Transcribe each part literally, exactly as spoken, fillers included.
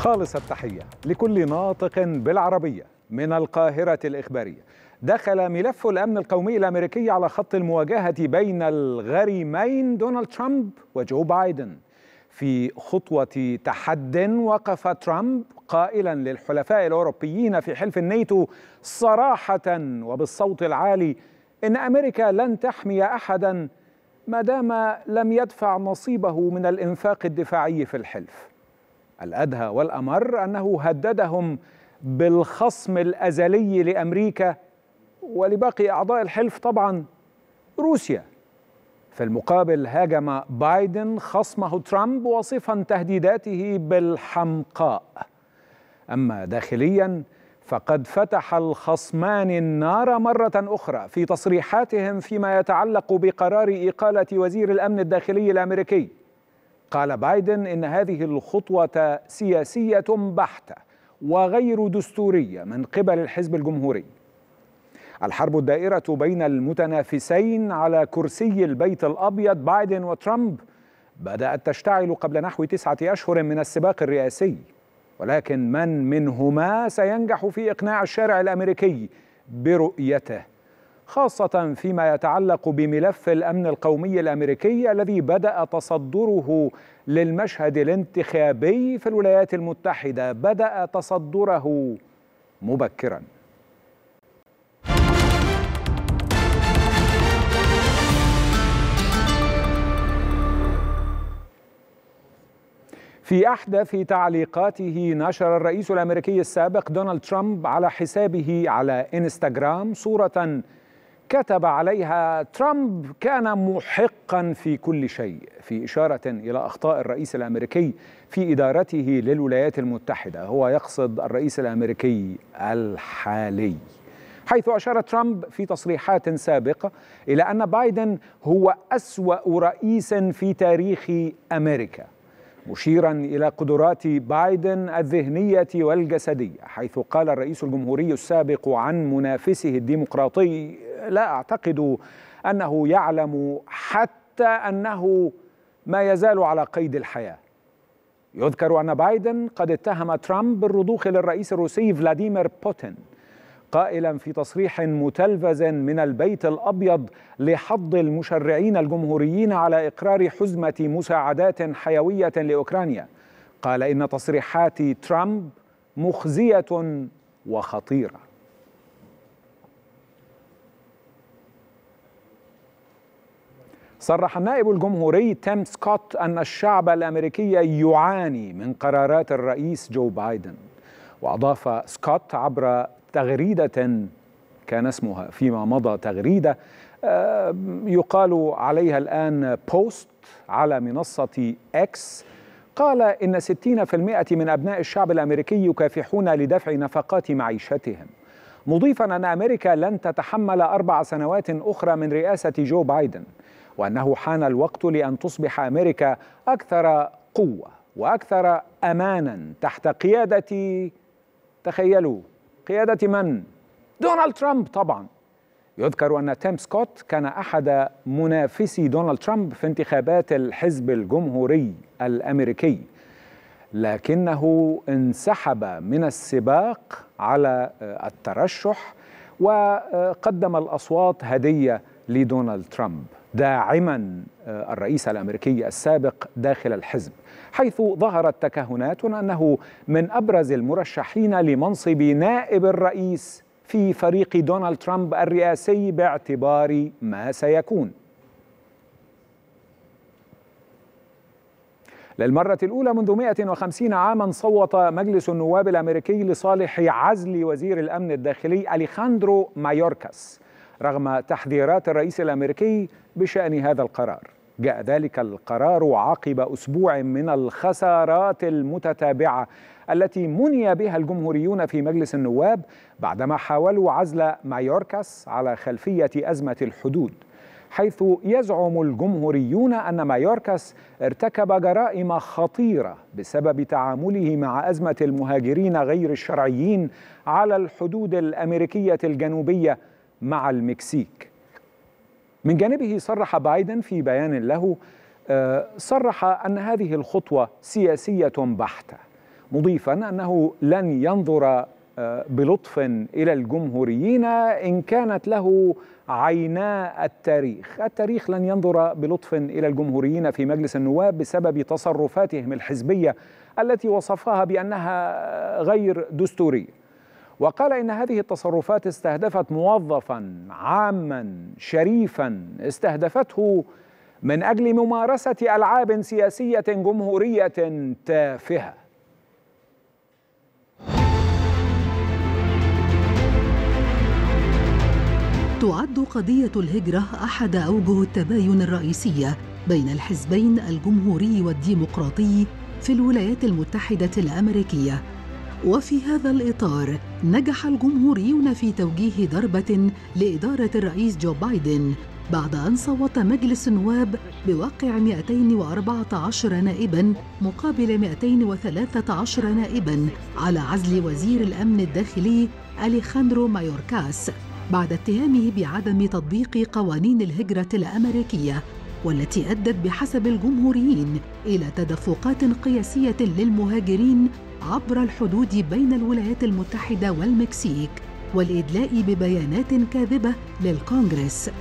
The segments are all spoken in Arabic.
خالص التحية لكل ناطق بالعربية من القاهرة الإخبارية. دخل ملف الأمن القومي الأمريكي على خط المواجهة بين الغريمين دونالد ترامب وجو بايدن في خطوة تحد. وقف ترامب قائلا للحلفاء الأوروبيين في حلف الناتو صراحة وبالصوت العالي إن أمريكا لن تحمي أحدا ما دام لم يدفع نصيبه من الإنفاق الدفاعي في الحلف. الأدهى والأمر أنه هددهم بالخصم الأزلي لأمريكا ولباقي أعضاء الحلف طبعا روسيا. في المقابل هاجم بايدن خصمه ترامب وصفا تهديداته بالحمقاء. أما داخليا فقد فتح الخصمان النار مرة أخرى في تصريحاتهم فيما يتعلق بقرار إقالة وزير الأمن الداخلي الأمريكي. قال بايدن إن هذه الخطوة سياسية بحتة وغير دستورية من قبل الحزب الجمهوري. الحرب الدائرة بين المتنافسين على كرسي البيت الأبيض بايدن وترامب بدأت تشتعل قبل نحو تسعة أشهر من السباق الرئاسي، ولكن من منهما سينجح في إقناع الشارع الأمريكي برؤيته، خاصة فيما يتعلق بملف الأمن القومي الأمريكي الذي بدأ تصدره للمشهد الانتخابي في الولايات المتحدة، بدأ تصدره مبكرا. في أحدث تعليقاته نشر الرئيس الأمريكي السابق دونالد ترامب على حسابه على إنستغرام صورة كتب عليها ترامب كان محقا في كل شيء، في إشارة إلى أخطاء الرئيس الأمريكي في إدارته للولايات المتحدة. هو يقصد الرئيس الأمريكي الحالي، حيث أشار ترامب في تصريحات سابقة إلى أن بايدن هو أسوأ رئيس في تاريخ أمريكا، مشيرا إلى قدرات بايدن الذهنية والجسدية، حيث قال الرئيس الجمهوري السابق عن منافسه الديمقراطي: لا أعتقد أنه يعلم حتى أنه ما يزال على قيد الحياة. يذكر أن بايدن قد اتهم ترامب بالرضوخ للرئيس الروسي فلاديمير بوتين، قائلا في تصريح متلفز من البيت الأبيض لحض المشرعين الجمهوريين على إقرار حزمة مساعدات حيوية لأوكرانيا، قال إن تصريحات ترامب مخزية وخطيرة. صرح النائب الجمهوري تيم سكوت أن الشعب الأمريكي يعاني من قرارات الرئيس جو بايدن. وأضاف سكوت عبر تغريدة كان اسمها فيما مضى تغريدة يقال عليها الآن بوست على منصة إكس، قال إن ستين بالمئة من أبناء الشعب الأمريكي يكافحون لدفع نفقات معيشتهم، مضيفا أن أمريكا لن تتحمل أربع سنوات أخرى من رئاسة جو بايدن، وأنه حان الوقت لأن تصبح أمريكا أكثر قوة وأكثر أمانا تحت قيادة، تخيلوا، قيادة من؟ دونالد ترامب طبعا. يذكر أن تيم سكوت كان أحد منافسي دونالد ترامب في انتخابات الحزب الجمهوري الأمريكي، لكنه انسحب من السباق على الترشح وقدم الأصوات هدية لدونالد ترامب، داعما الرئيس الأمريكي السابق داخل الحزب، حيث ظهرت تكهنات أنه من أبرز المرشحين لمنصب نائب الرئيس في فريق دونالد ترامب الرئاسي باعتبار ما سيكون. للمرة الأولى منذ مئة وخمسين عاما صوت مجلس النواب الأمريكي لصالح عزل وزير الأمن الداخلي أليخاندرو مايوركاس رغم تحذيرات الرئيس الأمريكي بشأن هذا القرار. جاء ذلك القرار عقب أسبوع من الخسارات المتتابعة التي مني بها الجمهوريون في مجلس النواب بعدما حاولوا عزل مايوركاس على خلفية أزمة الحدود، حيث يزعم الجمهوريون أن مايوركاس ارتكب جرائم خطيرة بسبب تعامله مع أزمة المهاجرين غير الشرعيين على الحدود الأمريكية الجنوبية مع المكسيك. من جانبه صرح بايدن في بيان له، صرح أن هذه الخطوة سياسية بحتة، مضيفا أنه لن ينظر بلطف إلى الجمهوريين إن كانت له عينا التاريخ. التاريخ لن ينظر بلطف إلى الجمهوريين في مجلس النواب بسبب تصرفاتهم الحزبية التي وصفها بأنها غير دستورية. وقال إن هذه التصرفات استهدفت موظفا عاما شريفا استهدفته من أجل ممارسة ألعاب سياسية جمهورية تافهة. تعد قضية الهجرة أحد أوجه التباين الرئيسية بين الحزبين الجمهوري والديمقراطي في الولايات المتحدة الأمريكية. وفي هذا الإطار نجح الجمهوريون في توجيه ضربة لإدارة الرئيس جو بايدن بعد أن صوت مجلس النواب بواقع مئتين وأربعة عشر نائباً مقابل مئتين وثلاثة عشر نائباً على عزل وزير الأمن الداخلي أليخاندرو مايوركاس بعد اتهامه بعدم تطبيق قوانين الهجرة الأمريكية، والتي أدت بحسب الجمهوريين إلى تدفقات قياسية للمهاجرين عبر الحدود بين الولايات المتحدة والمكسيك والإدلاء ببيانات كاذبة للكونغرس.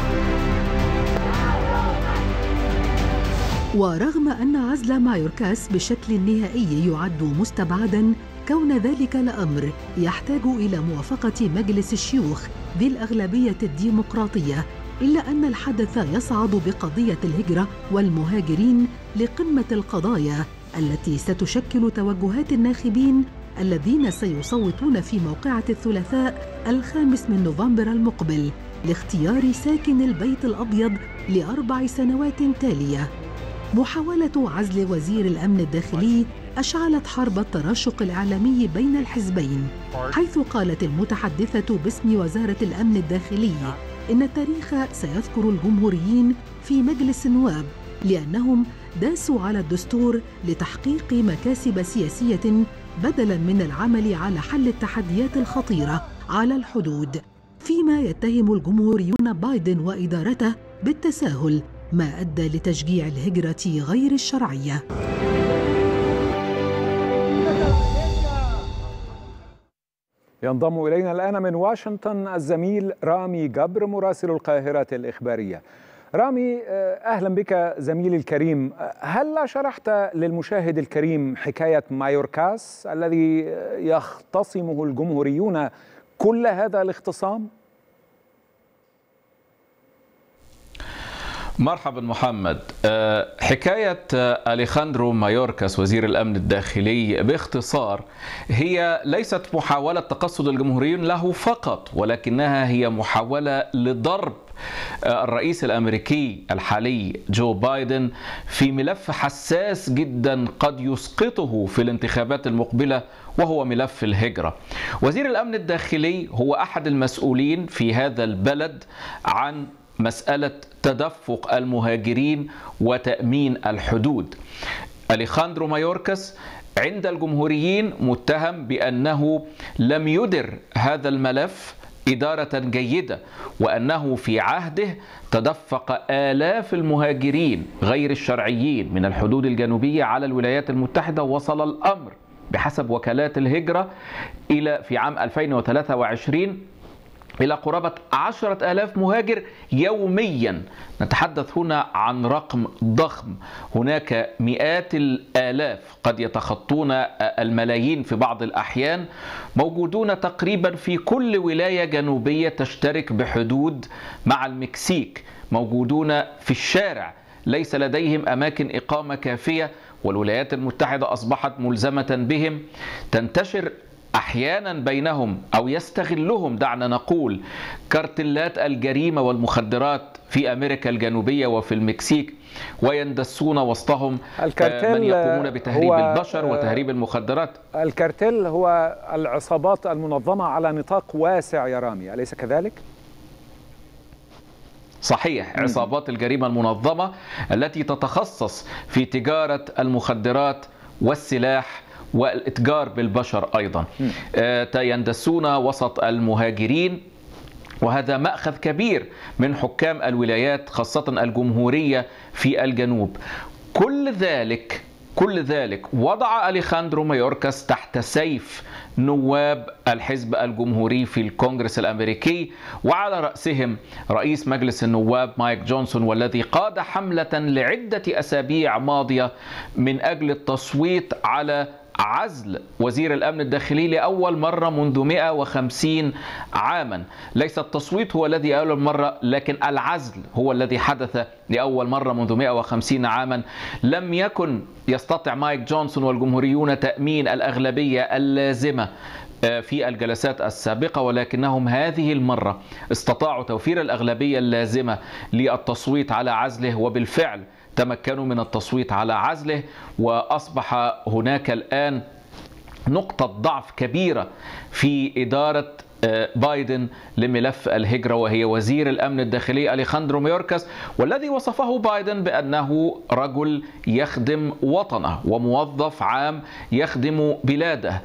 ورغم أن عزل مايوركاس بشكل نهائي يعد مستبعداً، كون ذلك الأمر يحتاج إلى موافقة مجلس الشيوخ ذي الأغلبية الديمقراطية، إلا أن الحدث يصعد بقضية الهجرة والمهاجرين لقمة القضايا التي ستشكل توجهات الناخبين الذين سيصوتون في موقعة الثلاثاء الخامس من نوفمبر المقبل لاختيار ساكن البيت الأبيض لأربع سنوات تالية. محاولة عزل وزير الأمن الداخلي أشعلت حرب التراشق الإعلامي بين الحزبين، حيث قالت المتحدثة باسم وزارة الأمن الداخلي إن التاريخ سيذكر الجمهوريين في مجلس النواب لأنهم داسوا على الدستور لتحقيق مكاسب سياسية بدلاً من العمل على حل التحديات الخطيرة على الحدود، فيما يتهم الجمهوريون بايدن وإدارته بالتساهل، ما أدى لتشجيع الهجرة غير الشرعية. ينضم إلينا الآن من واشنطن الزميل رامي جبر مراسل القاهرة الإخبارية. رامي، أهلا بك زميلي الكريم. هل شرحت للمشاهد الكريم حكاية مايوركاس الذي يختصمه الجمهوريون كل هذا الاختصام؟ مرحبا محمد. حكاية أليخاندرو مايوركاس وزير الأمن الداخلي باختصار هي ليست محاولة تقصد الجمهوريين له فقط، ولكنها هي محاولة لضرب الرئيس الأمريكي الحالي جو بايدن في ملف حساس جدا قد يسقطه في الانتخابات المقبلة، وهو ملف الهجرة. وزير الأمن الداخلي هو أحد المسؤولين في هذا البلد عن مسألة تدفق المهاجرين وتأمين الحدود. أليخاندرو مايوركاس عند الجمهوريين متهم بأنه لم يدر هذا الملف إدارة جيدة، وأنه في عهده تدفق آلاف المهاجرين غير الشرعيين من الحدود الجنوبية على الولايات المتحدة. وصل الأمر بحسب وكالات الهجرة إلى في عام ألفين وثلاثة وعشرين إلى قرابة عشرة آلاف مهاجر يوميا. نتحدث هنا عن رقم ضخم. هناك مئات الآلاف قد يتخطون الملايين في بعض الأحيان، موجودون تقريبا في كل ولاية جنوبية تشترك بحدود مع المكسيك، موجودون في الشارع، ليس لديهم أماكن إقامة كافية، والولايات المتحدة أصبحت ملزمة بهم. تنتشر أحيانا بينهم أو يستغلهم دعنا نقول كارتلات الجريمة والمخدرات في أمريكا الجنوبية وفي المكسيك، ويندسون وسطهم من يقومون بتهريب البشر وتهريب المخدرات. الكارتل هو العصابات المنظمة على نطاق واسع يا رامي، أليس كذلك؟ صحيح، عصابات الجريمة المنظمة التي تتخصص في تجارة المخدرات والسلاح والإتجار بالبشر أيضا. يندسون وسط المهاجرين، وهذا مأخذ كبير من حكام الولايات خاصة الجمهورية في الجنوب. كل ذلك كل ذلك وضع أليخاندرو مايوركاس تحت سيف نواب الحزب الجمهوري في الكونغرس الأمريكي، وعلى رأسهم رئيس مجلس النواب مايك جونسون، والذي قاد حملة لعدة أسابيع ماضية من أجل التصويت على عزل وزير الأمن الداخلي لأول مرة منذ مئة وخمسين عاما. ليس التصويت هو الذي أول مرة، لكن العزل هو الذي حدث لأول مرة منذ مئة وخمسين عاما. لم يكن يستطع مايك جونسون والجمهوريون تأمين الأغلبية اللازمة في الجلسات السابقة، ولكنهم هذه المرة استطاعوا توفير الأغلبية اللازمة للتصويت على عزله، وبالفعل تمكنوا من التصويت على عزله. وأصبح هناك الآن نقطة ضعف كبيرة في إدارة بايدن لملف الهجرة، وهي وزير الأمن الداخلي أليخاندرو مايوركاس، والذي وصفه بايدن بأنه رجل يخدم وطنه وموظف عام يخدم بلاده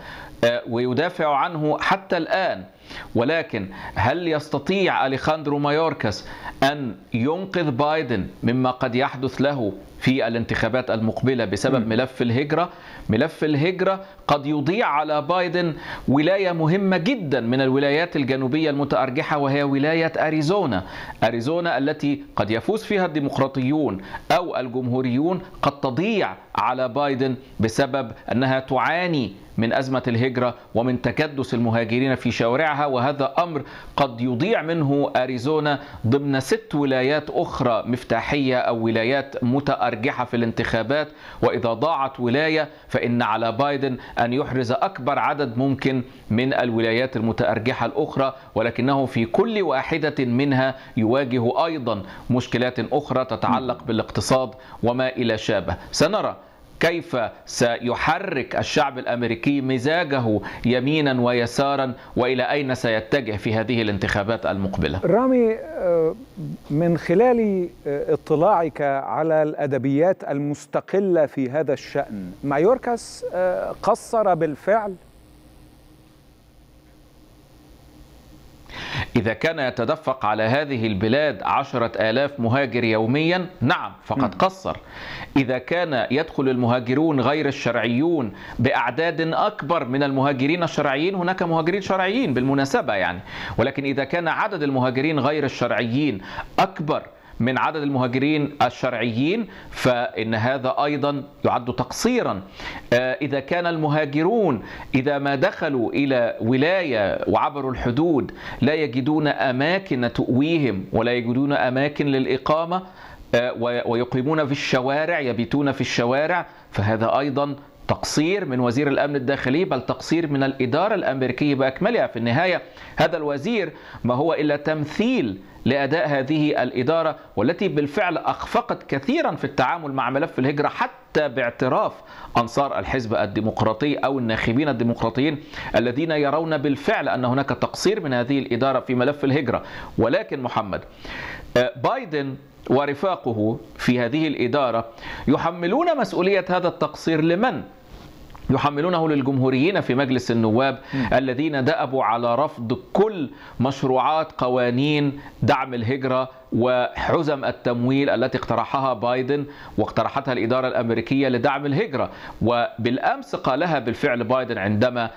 ويدافع عنه حتى الآن. ولكن هل يستطيع أليخاندرو مايوركاس أن ينقذ بايدن مما قد يحدث له في الانتخابات المقبلة بسبب ملف الهجرة؟ ملف الهجرة قد يضيع على بايدن ولاية مهمة جدا من الولايات الجنوبية المتأرجحة، وهي ولاية أريزونا. أريزونا التي قد يفوز فيها الديمقراطيون أو الجمهوريون قد تضيع على بايدن بسبب أنها تعاني من أزمة الهجرة ومن تكدس المهاجرين في شوارعها، وهذا أمر قد يضيع منه أريزونا ضمن ست ولايات أخرى مفتاحية أو ولايات متأرجحة في الانتخابات. وإذا ضاعت ولاية فإن على بايدن أن يحرز أكبر عدد ممكن من الولايات المتأرجحة الأخرى، ولكنه في كل واحدة منها يواجه أيضا مشكلات أخرى تتعلق بالاقتصاد وما إلى شابه. سنرى كيف سيحرك الشعب الأمريكي مزاجه يمينا ويسارا، وإلى أين سيتجه في هذه الانتخابات المقبلة. رامي، من خلال اطلاعك على الأدبيات المستقلة في هذا الشأن، مايوركاس قصر بالفعل؟ إذا كان يتدفق على هذه البلاد عشرة آلاف مهاجر يوميا، نعم فقد قصر. إذا كان يدخل المهاجرون غير الشرعيون بأعداد أكبر من المهاجرين الشرعيين، هناك مهاجرين شرعيين بالمناسبة يعني، ولكن إذا كان عدد المهاجرين غير الشرعيين أكبر من عدد المهاجرين الشرعيين فإن هذا أيضا يعد تقصيرا. إذا كان المهاجرون إذا ما دخلوا إلى ولاية وعبروا الحدود لا يجدون أماكن تؤويهم ولا يجدون أماكن للإقامة ويقيمون في الشوارع، يبيتون في الشوارع، فهذا أيضا تقصير من وزير الأمن الداخلي، بل تقصير من الإدارة الأمريكية بأكملها. في النهاية هذا الوزير ما هو إلا تمثيل لأداء هذه الإدارة، والتي بالفعل أخفقت كثيرا في التعامل مع ملف الهجرة، حتى باعتراف أنصار الحزب الديمقراطي أو الناخبين الديمقراطيين الذين يرون بالفعل أن هناك تقصير من هذه الإدارة في ملف الهجرة. ولكن محمد، بايدن ورفاقه في هذه الإدارة يحملون مسؤولية هذا التقصير لمن؟ يحملونه للجمهوريين في مجلس النواب م. الذين دأبوا على رفض كل مشروعات قوانين دعم الهجرة وحزم التمويل التي اقترحها بايدن واقترحتها الإدارة الأمريكية لدعم الهجرة. وبالأمس قالها بالفعل بايدن عندما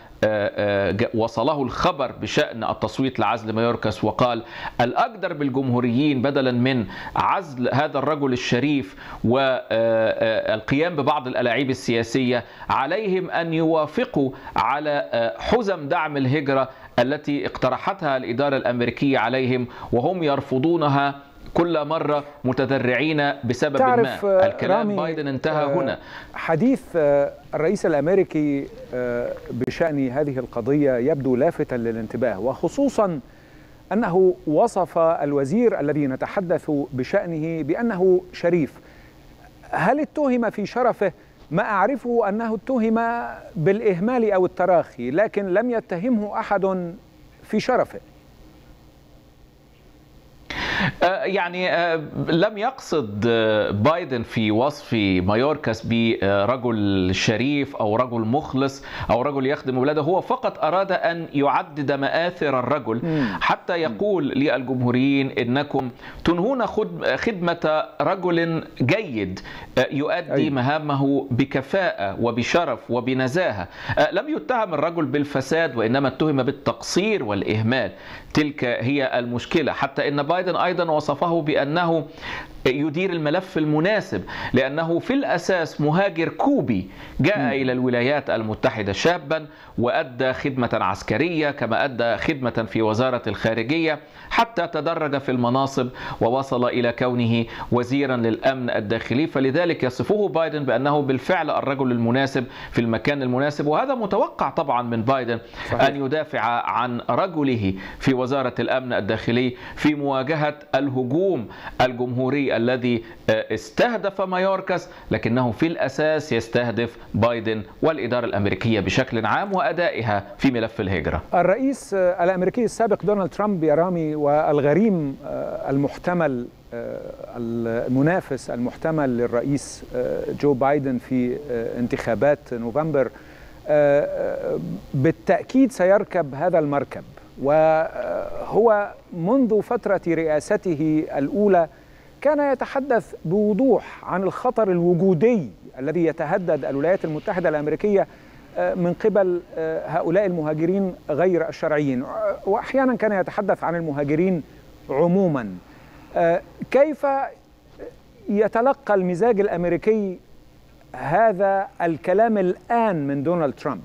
وصله الخبر بشأن التصويت لعزل مايوركاس، وقال الأقدر بالجمهوريين بدلا من عزل هذا الرجل الشريف والقيام ببعض الألاعيب السياسية، عليهم أن يوافقوا على حزم دعم الهجرة التي اقترحتها الإدارة الأمريكية عليهم، وهم يرفضونها كل مرة متذرعين بسبب ما. الكلام بايدن انتهى هنا. حديث الرئيس الأمريكي بشأن هذه القضية يبدو لافتا للانتباه، وخصوصا أنه وصف الوزير الذي نتحدث بشأنه بأنه شريف. هل اتهم في شرفه؟ ما أعرفه أنه اتهم بالإهمال أو التراخي، لكن لم يتهمه أحد في شرفه. يعني لم يقصد بايدن في وصف مايوركاس برجل شريف أو رجل مخلص أو رجل يخدم ولاده، هو فقط أراد أن يعدد مآثر الرجل حتى يقول للجمهوريين إنكم تنهون خدمة رجل جيد يؤدي مهامه بكفاءة وبشرف وبنزاهة. لم يتهم الرجل بالفساد وإنما اتهم بالتقصير والإهمال. تلك هي المشكلة، حتى إن بايدن أيضا وصفه بأنه يدير الملف المناسب، لأنه في الأساس مهاجر كوبي جاء م. إلى الولايات المتحدة شابا وأدى خدمة عسكرية كما أدى خدمة في وزارة الخارجية حتى تدرج في المناصب ووصل إلى كونه وزيرا للأمن الداخلي. فلذلك يصفه بايدن بأنه بالفعل الرجل المناسب في المكان المناسب، وهذا متوقع طبعا من بايدن صحيح. أن يدافع عن رجله في وزارة الأمن الداخلي في مواجهة الهجوم الجمهوري الذي استهدف مايوركاس، لكنه في الأساس يستهدف بايدن والإدارة الأمريكية بشكل عام وأدائها في ملف الهجرة. الرئيس الأمريكي السابق دونالد ترامب يا رامي والغريم المحتمل المنافس المحتمل للرئيس جو بايدن في انتخابات نوفمبر بالتأكيد سيركب هذا المركب، وهو منذ فترة رئاسته الأولى كان يتحدث بوضوح عن الخطر الوجودي الذي يتهدد الولايات المتحدة الأمريكية من قبل هؤلاء المهاجرين غير الشرعيين، وأحيانا كان يتحدث عن المهاجرين عموما. كيف يتلقى المزاج الأمريكي هذا الكلام الآن من دونالد ترامب؟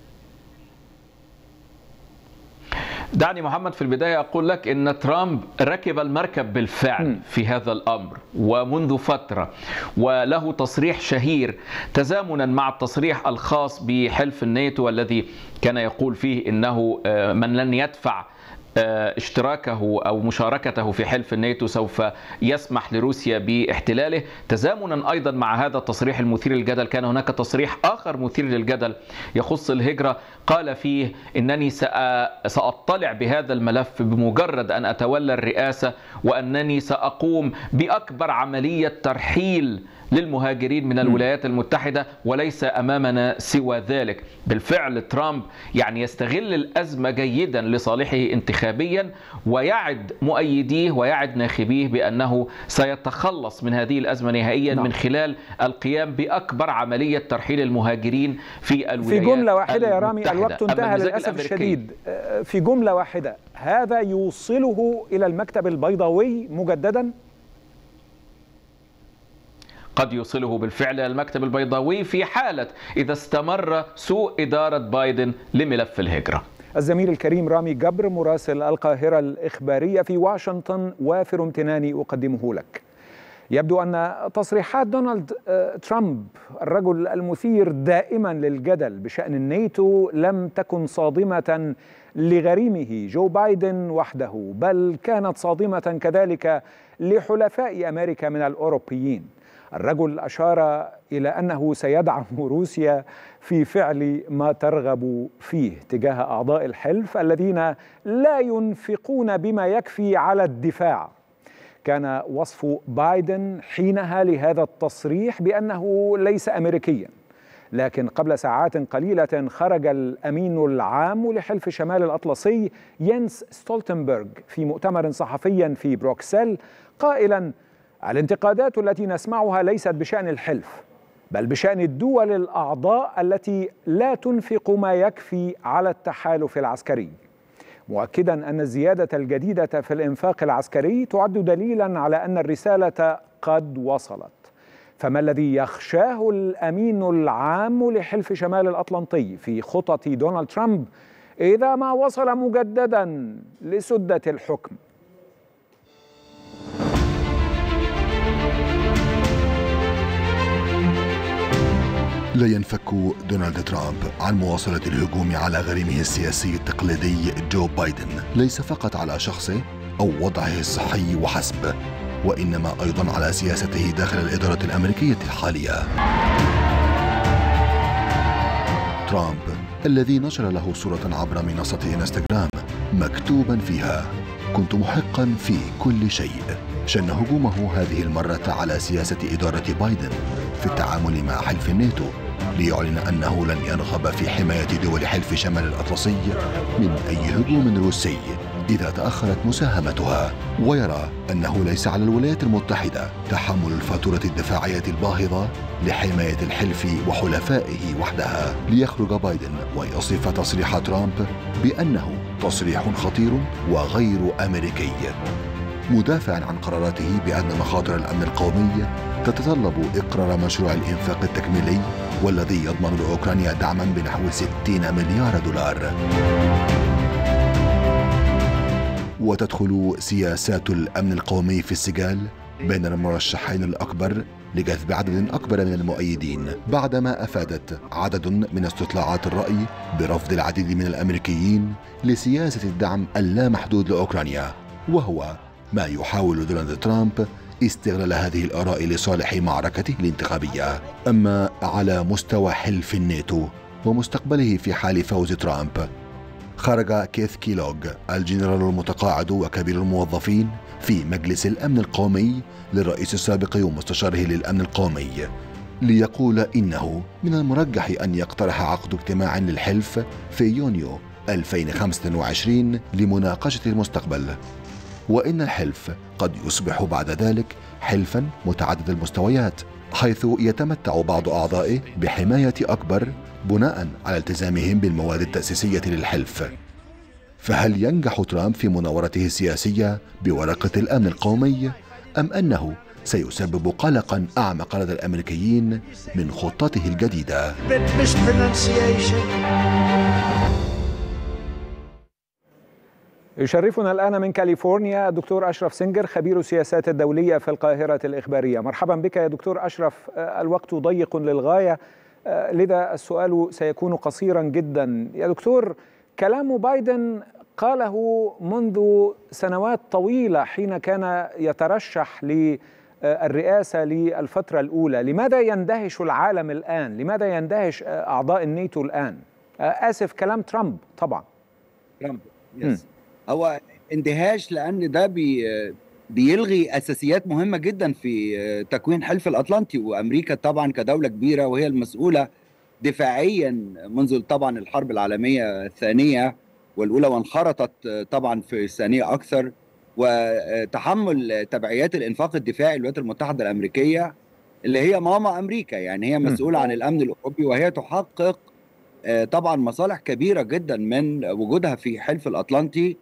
دعني محمد في البداية أقول لك إن ترامب ركب المركب بالفعل في هذا الأمر ومنذ فترة، وله تصريح شهير تزامنا مع التصريح الخاص بحلف الناتو الذي كان يقول فيه إنه من لن يدفع اشتراكه أو مشاركته في حلف الناتو سوف يسمح لروسيا باحتلاله. تزامنا أيضا مع هذا التصريح المثير للجدل كان هناك تصريح آخر مثير للجدل يخص الهجرة، قال فيه إنني سأطلع بهذا الملف بمجرد أن أتولى الرئاسة، وأنني سأقوم بأكبر عملية ترحيل للمهاجرين من الولايات المتحدة وليس أمامنا سوى ذلك. بالفعل ترامب يعني يستغل الأزمة جيدا لصالحه انتخابيا، ويعد مؤيديه ويعد ناخبيه بأنه سيتخلص من هذه الأزمة نهائيا من خلال القيام بأكبر عملية ترحيل المهاجرين في الولايات في جملة واحدة يا رامي، الوقت انتهى للأسف الشديد. في جملة واحدة، هذا يوصله إلى المكتب البيضاوي مجددا؟ قد يوصله بالفعل إلى المكتب البيضاوي في حالة إذا استمر سوء إدارة بايدن لملف الهجرة. الزميل الكريم رامي جبر مراسل القاهرة الإخبارية في واشنطن، وافر امتناني أقدمه لك. يبدو أن تصريحات دونالد ترامب الرجل المثير دائما للجدل بشأن الناتو لم تكن صادمة لغريمه جو بايدن وحده، بل كانت صادمة كذلك لحلفاء أمريكا من الأوروبيين. الرجل أشار إلى أنه سيدعم روسيا في فعل ما ترغب فيه تجاه أعضاء الحلف الذين لا ينفقون بما يكفي على الدفاع. كان وصف بايدن حينها لهذا التصريح بأنه ليس أمريكيا، لكن قبل ساعات قليلة خرج الأمين العام لحلف شمال الأطلسي ينس ستولتنبرغ في مؤتمر صحفي في بروكسل قائلا: الانتقادات التي نسمعها ليست بشأن الحلف، بل بشأن الدول الأعضاء التي لا تنفق ما يكفي على التحالف العسكري، مؤكدا أن الزيادة الجديدة في الإنفاق العسكري تعد دليلا على أن الرسالة قد وصلت. فما الذي يخشاه الأمين العام لحلف شمال الأطلنطي في خطط دونالد ترامب إذا ما وصل مجددا لسدة الحكم؟ لا ينفك دونالد ترامب عن مواصلة الهجوم على غريمه السياسي التقليدي جو بايدن، ليس فقط على شخصه أو وضعه الصحي وحسب، وإنما أيضا على سياسته داخل الإدارة الأمريكية الحالية. ترامب الذي نشر له صورة عبر منصة إنستغرام مكتوبا فيها: كنت محقا في كل شيء. شن هجومه هذه المرة على سياسة إدارة بايدن في التعامل مع حلف الناتو، ليعلن أنه لن يرغب في حماية دول حلف شمال الأطلسي من أي هجوم روسي إذا تأخرت مساهمتها، ويرى أنه ليس على الولايات المتحدة تحمل الفاتورة الدفاعية الباهظة لحماية الحلف وحلفائه وحدها. ليخرج بايدن ويصف تصريح ترامب بأنه تصريح خطير وغير أمريكي، مدافعا عن قراراته بأن مخاطر الأمن القومي تتطلب إقرار مشروع الإنفاق التكميلي والذي يضمن لأوكرانيا دعما بنحو ستين مليار دولار. وتدخل سياسات الأمن القومي في السجال بين المرشحين الأكبر لجذب عدد أكبر من المؤيدين، بعدما أفادت عدد من استطلاعات الرأي برفض العديد من الأمريكيين لسياسة الدعم اللامحدود لأوكرانيا، وهو ما يحاول دونالد ترامب استغلال هذه الآراء لصالح معركته الانتخابية. أما على مستوى حلف الناتو ومستقبله في حال فوز ترامب، خرج كيث كيلوغ الجنرال المتقاعد وكبير الموظفين في مجلس الأمن القومي للرئيس السابق ومستشاره للأمن القومي ليقول إنه من المرجح أن يقترح عقد اجتماع للحلف في يونيو ألفين وخمسة وعشرين لمناقشة المستقبل، وإن الحلف قد يصبح بعد ذلك حلفا متعدد المستويات، حيث يتمتع بعض أعضائه بحماية أكبر بناء على التزامهم بالمواد التأسيسية للحلف. فهل ينجح ترامب في مناورته السياسية بورقة الأمن القومي، أم أنه سيسبب قلقا أعمق لدى الأمريكيين من خطته الجديدة؟ يشرفنا الآن من كاليفورنيا الدكتور أشرف سنجر خبير السياسات الدولية في القاهرة الإخبارية. مرحبا بك يا دكتور أشرف. الوقت ضيق للغاية، لذا السؤال سيكون قصيرا جدا. يا دكتور، كلام بايدن قاله منذ سنوات طويلة حين كان يترشح للرئاسة للفترة الأولى. لماذا يندهش العالم الآن؟ لماذا يندهش أعضاء الناتو الآن؟ آسف، كلام ترامب طبعا. ترامب يس. هو اندهاش لأن ده بي بيلغي أساسيات مهمة جدا في تكوين حلف الأطلنطي، وأمريكا طبعا كدولة كبيرة وهي المسؤولة دفاعيا منذ طبعا الحرب العالمية الثانية والأولى، وانخرطت طبعا في الثانية أكثر، وتحمل تبعيات الإنفاق الدفاعي للولايات المتحدة الأمريكية اللي هي ماما أمريكا، يعني هي مسؤولة عن الأمن الأوروبي، وهي تحقق طبعا مصالح كبيرة جدا من وجودها في حلف الأطلنطي،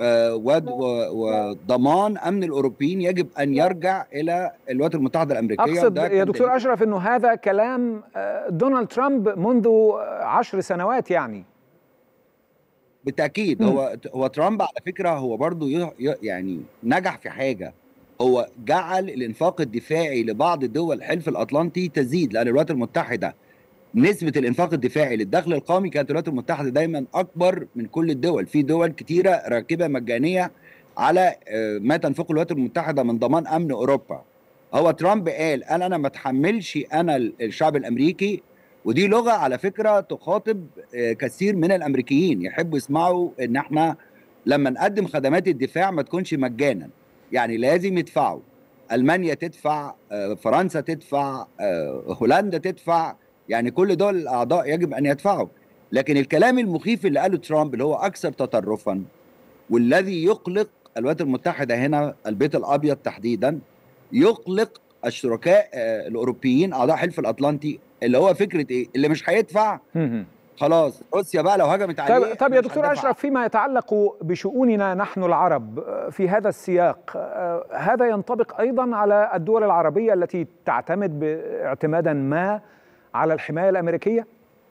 وضمان أمن الأوروبيين يجب أن يرجع إلى الولايات المتحدة الأمريكية. أقصد يا دكتور أشرف أنه هذا كلام دونالد ترامب منذ عشر سنوات يعني. بالتأكيد. م. هو هو ترامب على فكرة هو برضو يعني نجح في حاجة، هو جعل الإنفاق الدفاعي لبعض دول حلف الأطلنطي تزيد، لأن الولايات المتحدة نسبة الإنفاق الدفاعي للدخل القومي كانت الولايات المتحدة دايما أكبر من كل الدول. في دول كتيرة راكبة مجانية على ما تنفقه الولايات المتحدة من ضمان أمن أوروبا. هو ترامب قال أنا أنا ما اتحملش أنا الشعب الأمريكي، ودي لغة على فكرة تخاطب كثير من الأمريكيين يحبوا يسمعوا إن احنا لما نقدم خدمات الدفاع ما تكونش مجانا، يعني لازم يدفعوا. ألمانيا تدفع، فرنسا تدفع، هولندا تدفع، يعني كل دول الأعضاء يجب أن يدفعوا. لكن الكلام المخيف اللي قاله ترامب اللي هو أكثر تطرفا والذي يقلق الولايات المتحدة هنا، البيت الأبيض تحديدا، يقلق الشركاء الأوروبيين أعضاء حلف الأطلنطي، اللي هو فكرة إيه؟ اللي مش هيدفع خلاص روسيا بقى لو هجمت عليه. طيب, طيب يا دكتور أشرف، فيما يتعلق بشؤوننا نحن العرب في هذا السياق، هذا ينطبق أيضا على الدول العربية التي تعتمد باعتمادا ما على الحماية الأمريكية؟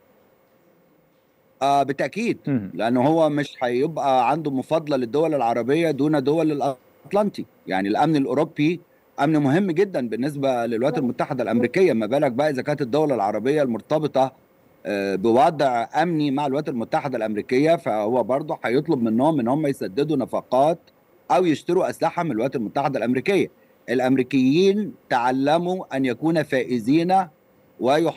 آه بالتأكيد، لأنه هو مش هيبقى عنده مفاضلة للدول العربية دون دول الأطلنطي. يعني الأمن الأوروبي أمن مهم جدا بالنسبة للولايات المتحدة الأمريكية، ما بالك بقى إذا كانت الدولة العربية المرتبطة آه بوضع أمني مع الولايات المتحدة الأمريكية، فهو برضه هيطلب منهم إن هم يسددوا نفقات أو يشتروا أسلحة من الولايات المتحدة الأمريكية. الأمريكيين تعلموا أن يكون فائزين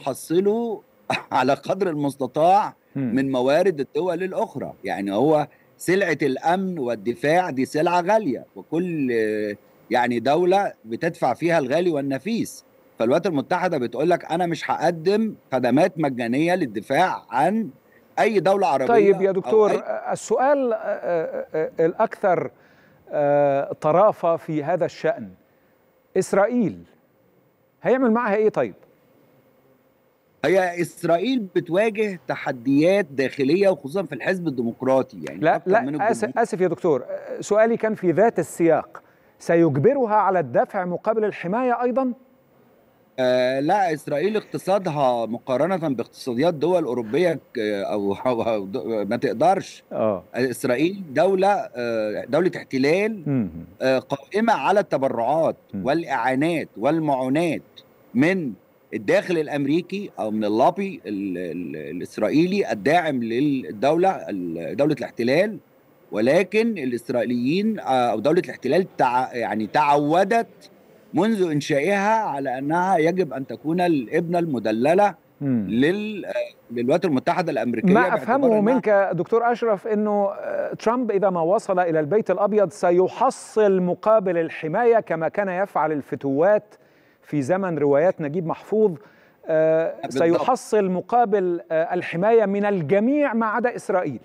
ويحصلوا على قدر المستطاع من موارد الدول الأخرى. يعني هو سلعة الأمن والدفاع دي سلعة غالية، وكل يعني دولة بتدفع فيها الغالي والنفيس. فالولايات المتحدة بتقول لك أنا مش هقدم خدمات مجانية للدفاع عن أي دولة عربية. طيب يا دكتور، أي... السؤال الأكثر طرافة في هذا الشأن، إسرائيل هيعمل معها إيه طيب؟ هي إسرائيل بتواجه تحديات داخلية وخصوصا في الحزب الديمقراطي. يعني لا لا آسف, آسف يا دكتور، سؤالي كان في ذات السياق، سيجبرها على الدفع مقابل الحماية أيضا؟ آه لا، إسرائيل اقتصادها مقارنة باقتصاديات دول أوروبية أو, أو, أو ما تقدرش. آه. إسرائيل دولة آه دولة احتلال آه قائمة على التبرعات والإعانات والمعونات من الداخل الأمريكي أو من اللابي الإسرائيلي الداعم للدولة دولة الاحتلال. ولكن الإسرائيليين أو دولة الاحتلال تع يعني تعودت منذ إنشائها على أنها يجب أن تكون الابنة المدللة لل... للولايات المتحدة الأمريكية. ما أفهمه منك دكتور أشرف أنه ترامب إذا ما وصل إلى البيت الأبيض سيحصل مقابل الحماية كما كان يفعل الفتوات في زمن روايات نجيب محفوظ، سيحصل مقابل الحماية من الجميع ما عدا إسرائيل.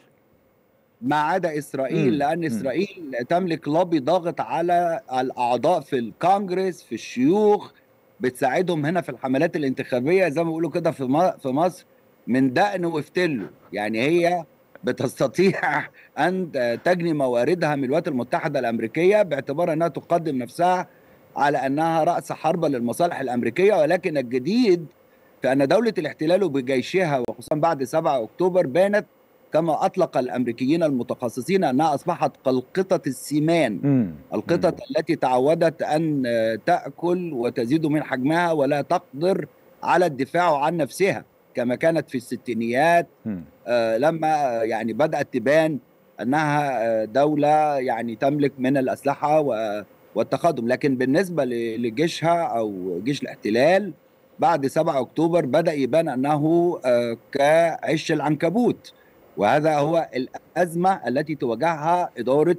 ما عدا إسرائيل، لأن إسرائيل تملك لوبي ضاغط على الأعضاء في الكونجرس، في الشيوخ، بتساعدهم هنا في الحملات الانتخابية زي ما بيقولوا كده في في مصر من دقن وفتله. يعني هي بتستطيع أن تجني مواردها من الولايات المتحدة الأمريكية باعتبار أنها تقدم نفسها على أنها رأس حربة للمصالح الأمريكية. ولكن الجديد في أن دولة الاحتلال بجيشها وخصوصا بعد سبعة أكتوبر بانت كما أطلق الأمريكيين المتخصصين أنها أصبحت كالقطة السمان، م. القطة م. التي تعودت أن تأكل وتزيد من حجمها ولا تقدر على الدفاع عن نفسها كما كانت في الستينيات آه لما يعني بدأت تبان أنها دولة يعني تملك من الأسلحة والتقدم. لكن بالنسبة لجيشها أو جيش الاحتلال بعد سبعة أكتوبر بدأ يبان أنه آه كعش العنكبوت. وهذا هو الأزمة التي تواجهها إدارة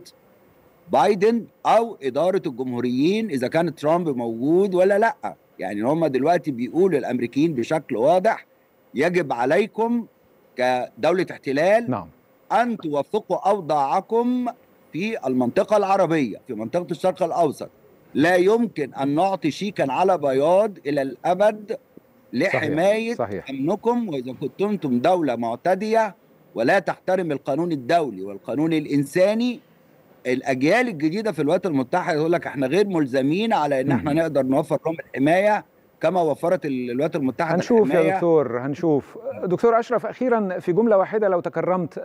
بايدن أو إدارة الجمهوريين إذا كان ترامب موجود ولا لأ. يعني هم دلوقتي بيقولوا الأمريكيين بشكل واضح يجب عليكم كدولة احتلال نعم. أن توفقوا أوضاعكم في المنطقة العربية، في منطقة الشرق الأوسط. لا يمكن أن نعطي شيكا على بياض إلى الأبد لحماية صحيح. صحيح. أمنكم. وإذا كنتم دولة معتدية ولا تحترم القانون الدولي والقانون الإنساني، الأجيال الجديدة في الولايات المتحدة يقول لك احنا غير ملزمين على ان احنا نقدر نوفر لهم الحماية كما وفرت الولايات المتحدة. هنشوف الحماية. يا دكتور هنشوف. دكتور أشرف، أخيرا في جملة واحدة لو تكرمت،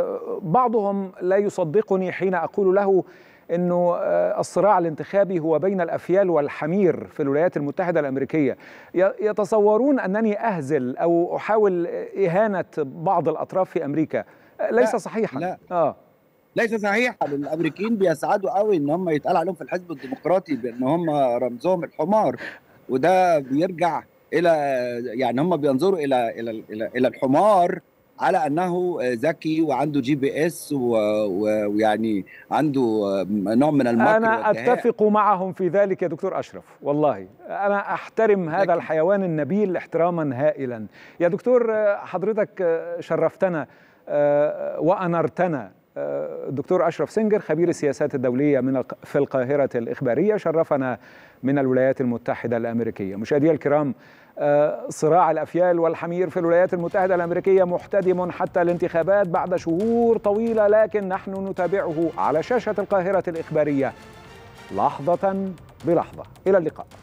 بعضهم لا يصدقني حين أقول له أنه الصراع الانتخابي هو بين الأفيال والحمير في الولايات المتحدة الأمريكية. يتصورون أنني أهزل أو أحاول إهانة بعض الأطراف في أمريكا. ليس لا صحيحا. لا. آه. ليس صحيحا. الأمريكيين بيسعدوا قوي ان هم يتقال عليهم في الحزب الديمقراطي بان هم رمزهم الحمار، وده بيرجع الى يعني هم بينظروا الى الى الى, إلى الحمار على انه ذكي وعنده جي بي اس ويعني عنده نوع من المكر. انا اتفق معهم في ذلك يا دكتور اشرف، والله انا احترم هذا الحيوان النبيل احتراما هائلا. يا دكتور حضرتك شرفتنا وانرتنا. الدكتور أشرف سنجر خبير السياسات الدولية من في القاهرة الإخبارية شرفنا من الولايات المتحدة الأمريكية. مشاهدي الكرام، صراع الأفيال والحمير في الولايات المتحدة الأمريكية محتدم حتى الانتخابات بعد شهور طويلة، لكن نحن نتابعه على شاشة القاهرة الإخبارية لحظة بلحظة. إلى اللقاء.